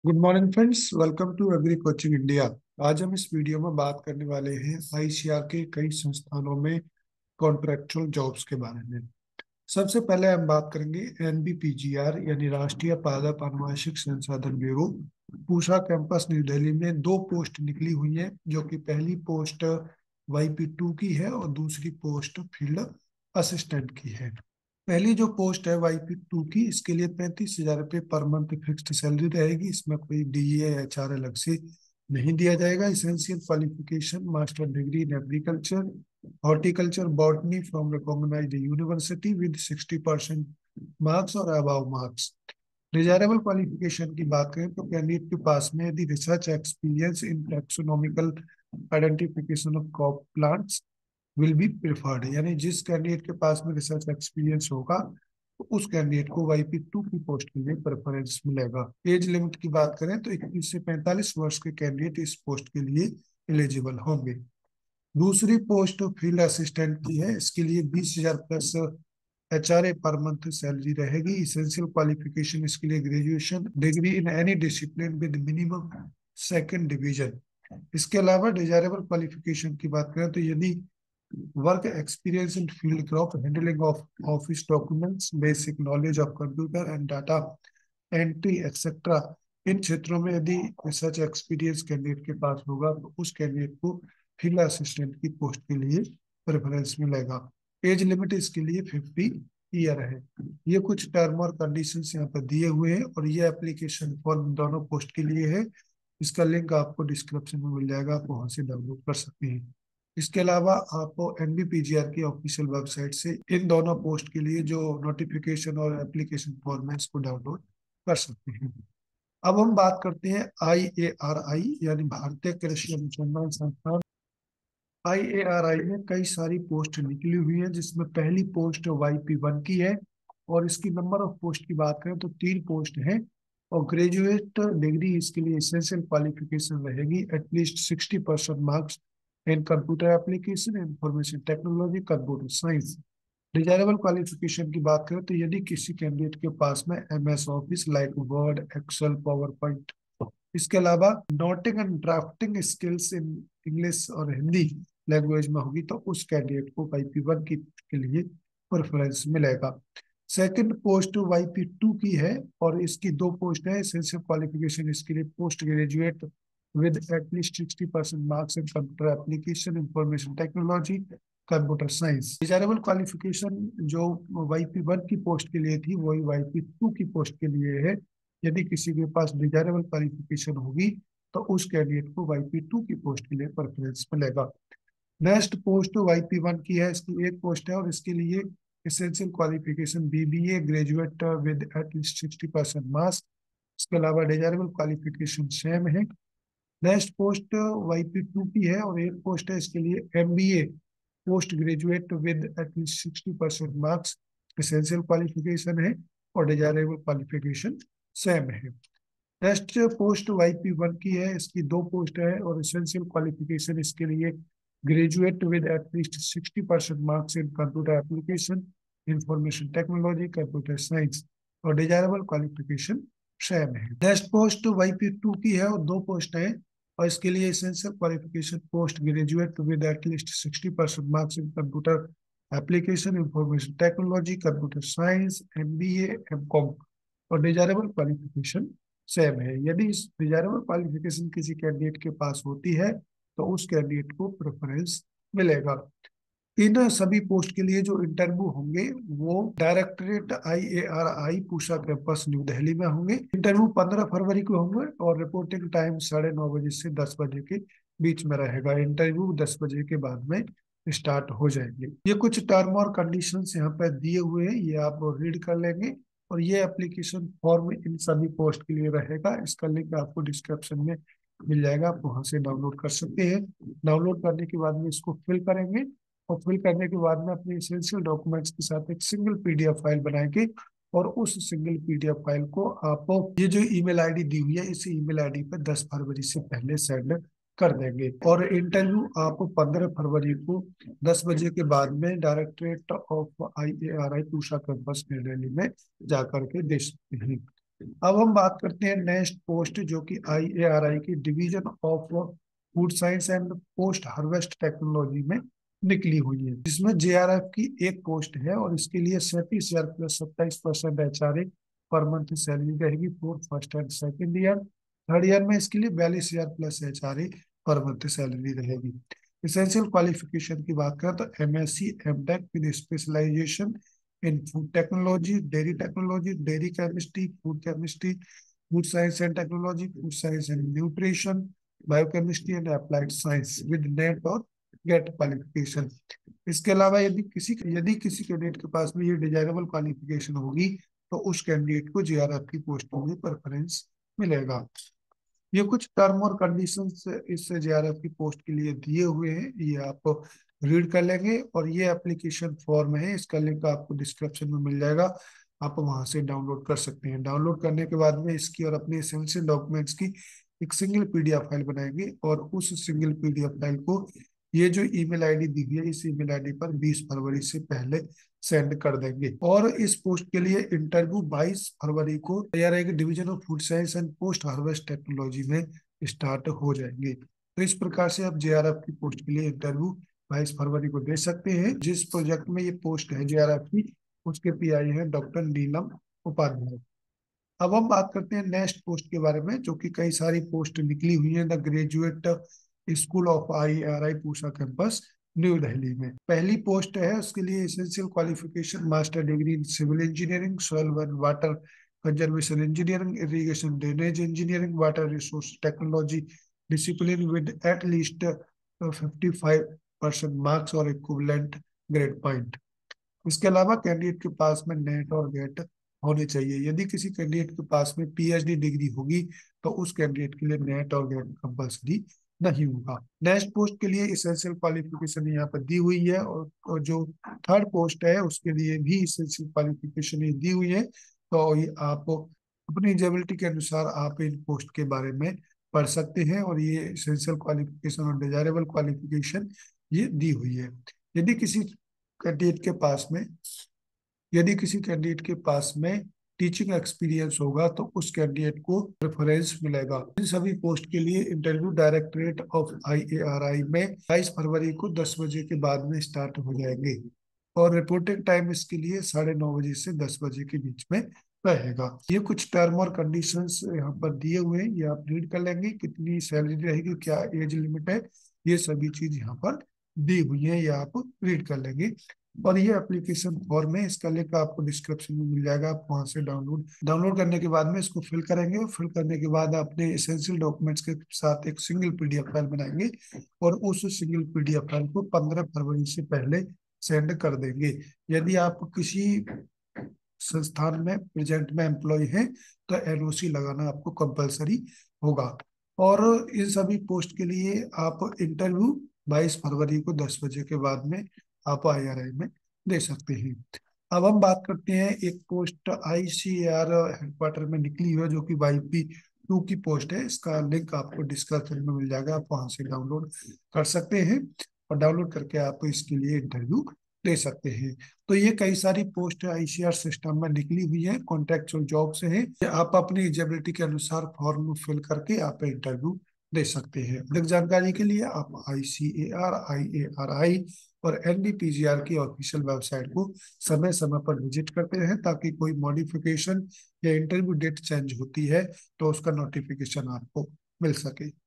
Good morning friends, welcome to agri coaching India. आज हम इस वीडियो में बात करने वाले हैं आईसीआर के कई संस्थानों में कॉन्ट्रैक्चुअल जॉब्स के बारे में। सबसे पहले हम बात करेंगे एनबीपीजीआर यानी राष्ट्रीय पादप आनुवांशिक संसाधन ब्यूरो। पूसा कैंपस न्यू दिल्ली में दो पोस्ट निकली हुई है, जो कि पहली पोस्ट वाईपी 2 की है और दूसरी पोस्ट फील्ड असिस्टेंट की है। पहली जो पोस्ट है वाईपी 2 की, इसके लिए 35,000 रुपये पर मंथ फिक्स्ड सैलरी रहेगी। इसमें कोई डीए या एचआर अलग से नहीं दिया जाएगा। Essential qualification master degree in agriculture horticulture botany from recognised university with 60% marks और अबाव मार्क्स। डिजायरेबल क्वालिफिकेशन की बात करें तो कैंडिडेट के पास में यदि research experience in taxonomical identification of crop plants will be preferred, यानी जिस कैंडिडेट के पास में रिसर्च एक्सपीरियंस होगा तो उस कैंडिडेट को वाईपी 2 की पोस्ट के लिए प्रेफरेंस मिलेगा। एज लिमिट की बात करें तो 21 से 45 वर्ष के कैंडिडेट इस पोस्ट के लिए एलिजिबल होंगे। दूसरी पोस्ट फील्ड असिस्टेंट की है। इसके लिए 20,000 plus HRA per month salary रहेगी। इसेंशियल क्वालिफिकेशन इसके लिए graduation degree in any discipline with minimum second division. इसके अलावा डिजायरेबल क्वालिफिकेशन की बात करें तो यदि work experience in field crop handling of office documents, basic knowledge of computer and data entry etcetera, इन क्षेत्रों में यदि रिसर्च एक्सपीरियंस कैंडिडेट के पास होगा तो उस कैंडिडेट को फील्ड असिस्टेंट की पोस्ट के लिए प्रेफरेंस मिलेगा। एज लिमिट इसके लिए 50 ईयर है। ये कुछ टर्म और कंडीशंस यहाँ पर दिए हुए हैं और ये एप्लीकेशन फॉर्म दोनों पोस्ट के लिए है। इसका लिंक आपको डिस्क्रिप्शन में मिल जाएगा, आप वहां से डाउनलोड कर सकते हैं। इसके अलावा आपको एनबीपीजीआर की ऑफिशियल वेबसाइट से इन दोनों पोस्ट के लिए जो नोटिफिकेशन और एप्लीकेशन फॉर्म है इसको डाउनलोड कर सकते हैं। अब हम बात करते हैं आईएआरआई यानी भारतीय कृषि अनुसंधान संस्थान। आईएआरआई में कई सारी पोस्ट निकली हुई है, जिसमें पहली पोस्ट वाईपी 1 की है और इसकी नंबर ऑफ पोस्ट की बात करें तो 3 पोस्ट है। और ग्रेजुएट डिग्री इसके लिए एसेंशियल क्वालिफिकेशन रहेगी at least 60% marks in computer application information technology computer science. Desirable qualification की बात करें तो यदि किसी कैंडिडेट के पास में MS office like word excel power point, इसके अलावा noting and drafting skills in English और हिंदी लैंग्वेज में होगी तो उस कैंडिडेट को वाईपी 1 की के लिए प्रेफरेंस मिलेगा। सेकंड पोस्ट वाईपी 2 की है और इसकी दो पोस्ट है। एसेंशियल क्वालिफिकेशन इसके लिए post graduate with at least 60% marks in computer application information technology computer science. Desirable qualification जो वाईपी 1 की पोस्ट के लिए थी वही वाईपी 2 की पोस्ट के लिए है। यदि किसी के पास डिजायरेबल क्वालिफिकेशन होगी तो उस कैंडिडेट को वाईपी 2 की पोस्ट के लिए प्रेफरेंस मिलेगा। नेक्स्ट पोस्ट वाईपी 1 की है। इसकी एक पोस्ट है और इसके लिए essential qualification BBA graduate with at least 60% marks. इसके अलावा डिजायरेबल क्वालिफिकेशन सेम है। नेक्स्ट पोस्ट वाईपी 2 की है और एक पोस्ट है इसके लिए MBA post graduate with at least 60% marks. Essential qualification है और डिजायरेबल क्वालिफिकेशन सेम है। नेक्स्ट पोस्ट वाईपी 1 की है। इसकी दो पोस्ट है और एसेंशियल क्वालिफिकेशन इसके लिए graduate with at least 60% marks in computer application information technology computer science और डिजायरेबल क्वालिफिकेशन सेम है। नेक्स्ट पोस्ट वाईपी 2 की है और दो पोस्ट है और इसके लिए essential qualification post graduate with at least 60% marks in computer application information technology computer science MBA MCom और डिजायरेबल क्वालिफिकेशन सेम है। यदि इस डिजायरेबल क्वालिफिकेशन किसी कैंडिडेट के पास होती है तो उस कैंडिडेट को प्रेफरेंस मिलेगा। इन सभी पोस्ट के लिए जो इंटरव्यू होंगे वो directorate IARI Pusa campus New Delhi में होंगे। इंटरव्यू 15 फरवरी को होंगे और रिपोर्टिंग टाइम 9:30 बजे से 10 बजे के बीच में रहेगा। इंटरव्यू 10 बजे के बाद में स्टार्ट हो जाएंगे। ये कुछ टर्म और कंडीशंस यहाँ पे दिए हुए हैं, ये आप रीड कर लेंगे। और ये एप्लीकेशन फॉर्म इन सभी पोस्ट के लिए रहेगा। इसका लिंक आपको डिस्क्रिप्शन में मिल जाएगा, आप वहां से डाउनलोड कर सकते हैं। डाउनलोड करने के बाद में इसको फिल करेंगे और फिल करने के बाद में अपने एसेंशियल डॉक्यूमेंट्स के साथ एक सिंगल पीडीएफ फाइल बनाएंगे और उस सिंगल पीडीएफ फाइल को आप ये जो ईमेल आईडी दी हुई है इस ईमेल आईडी पर 10 फरवरी से पहले सेंड कर देंगे। और इंटरव्यू आप 15 फरवरी को 10 बजे के बाद में directorate of IARI Pusa campus New Delhi में जाकर के दे सकते हैं। अब हम बात करते हैं नेक्स्ट पोस्ट, जो कि IARI की division of food science and post harvest technology में निकली हुई है, जिसमें JRF की एक पोस्ट है और इसके लिए 37,000 प्लस 27% HRA पर मंथ सैलरी रहेगी for first and second year. Third year में इसके लिए 42,000 प्लस HRA पर मंथ सैलरी रहेगी। इसेंशियल क्वालिफिकेशन की बात करें तो MSc MTech with specialisation in food technology, dairy chemistry, food science and technology, food science and nutrition, biochemistry and applied science with NET और गेट क्वालिफिकेशन। इसके अलावा यदि किसी कैंडिडेट के पास में ये डिजायरेबल क्वालिफिकेशन होगी तो उस कैंडिडेट को JRF की पोस्टों में प्रेफरेंस मिलेगा। ये कुछ टर्म और कंडीशंस इस JRF की पोस्ट के लिए दिए हुए हैं, ये आप रीड कर लेंगे। और ये एप्लीकेशन फॉर्म है, इसका लिंक आपको डिस्क्रिप्शन में मिल जाएगा, आप वहां से डाउनलोड कर सकते हैं। डाउनलोड करने के बाद में इसकी और अपने एसेंशियल डॉक्यूमेंट्स की एक सिंगल PDF फाइल बनाएंगे और उस सिंगल PDF फाइल को ये जो ईमेल आईडी दी हुई है इस ईमेल आईडी पर 20 फरवरी से पहले सेंड कर देंगे। और इस पोस्ट के लिए इंटरव्यू 22 फरवरी को तैयार है division of food science and post harvest technology में स्टार्ट हो जाएंगे। तो इस प्रकार से आप JRF की पोस्ट के लिए इंटरव्यू 22 फरवरी को दे सकते हैं। जिस प्रोजेक्ट में ये पोस्ट है JRF की, उसके PI है डॉक्टर नीलम उपाध्याय। अब हम बात करते हैं नेक्स्ट पोस्ट के बारे में, जो कि कई सारी पोस्ट निकली हुई है the graduate school of IARI Pusa campus New Delhi में। पहली पोस्ट है, उसके लिए essential qualification master degree in civil engineering, soil and water conservation engineering, irrigation drainage engineering, water resource technology discipline with at least 55% मार्क्स और इक्विवेलेंट ग्रेड पॉइंट। इसके अलावा candidate के पास में नेट और गेट होने चाहिए। यदि किसी कैंडिडेट के पास में PhD डिग्री होगी तो उस कैंडिडेट के लिए नेट और गेट कंपलसरी नहीं होगा। नेक्स्ट पोस्ट के लिए इसेंशियल क्वालिफिकेशन यहाँ पर दी हुई है और जो थर्ड पोस्ट है उसके लिए भी इसेंशियल क्वालिफिकेशन ये दी हुई है। तो ये आप अपनी एलिजिबिलिटी के अनुसार आप इन पोस्ट के बारे में पढ़ सकते हैं और ये इसेंशियल क्वालिफिकेशन और डिजायरेबल क्वालिफिकेशन ये दी हुई है। यदि किसी कैंडिडेट के पास में यदि किसी कैंडिडेट के पास में टीचिंग एक्सपीरियंस होगा तो उस कैंडिडेट को प्रेफरेंस मिलेगा। इन सभी पोस्ट के लिए इंटरव्यू डायरेक्टरेट ऑफ IARI में 22 फरवरी को 10 बजे के बाद में स्टार्ट हो जाएंगे और रिपोर्टिंग टाइम इसके लिए 9:30 से 10 बजे के बीच में रहेगा। ये कुछ टर्म और कंडीशंस यहाँ पर दिए हुए हैं, ये आप रीड कर लेंगे। कितनी सैलरी रहेगी, क्या एज लिमिट है, ये सभी चीज यहाँ पर दी हुई है, ये आप रीड कर लेंगे। और ये एप्लीकेशन फॉर्म है, इसका लिंक आपको डिस्क्रिप्शन में मिल जाएगा, आप वहां से डाउनलोड करने के बाद में इसको फिल करेंगे और फिल करने के बाद अपने एसेंशियल डॉक्यूमेंट्स के साथ एक सिंगल PDF फाइल बनाएंगे और उस सिंगल PDF फाइल को 15 फरवरी से पहले सेंड कर देंगे। यदि आप किसी संस्थान में प्रेजेंट में एम्प्लॉय हैं तो NOC लगाना आपको कंपलसरी होगा। और इन सभी पोस्ट के लिए आप इंटरव्यू 22 फरवरी को 10 बजे के बाद में आप IRI में दे सकते हैं। अब हम बात करते हैं एक पोस्ट ICAR हेडक्वार्टर में निकली हुई है, जो कि YP2 की पोस्ट है। इसका लिंक आपको डिस्क्रिप्शन में मिल जाएगा, आप वहां से डाउनलोड कर सकते हैं और डाउनलोड करके आप इसके लिए इंटरव्यू दे सकते हैं। तो ये कई सारी पोस्ट ICAR सिस्टम में निकली हुई है, कॉन्ट्रेक्चुअल जॉब से है। आप अपनी एलिजिबिलिटी के अनुसार फॉर्म फिल करके आप इंटरव्यू दे सकते हैं। अधिक जानकारी के लिए आप ICAR, IARI और NDPGR की ऑफिशियल वेबसाइट को समय समय पर विजिट करते रहें, ताकि कोई मॉडिफिकेशन या इंटरव्यू डेट चेंज होती है तो उसका नोटिफिकेशन आपको मिल सके।